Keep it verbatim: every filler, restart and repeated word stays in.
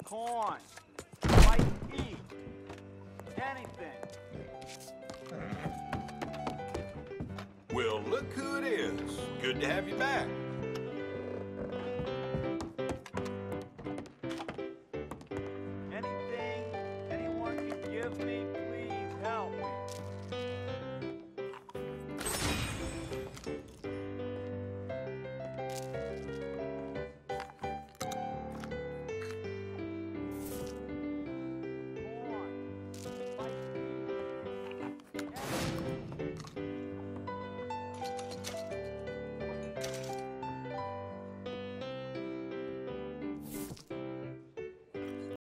Corn. White pea. Anything. Well, look who it is. Good to have you back.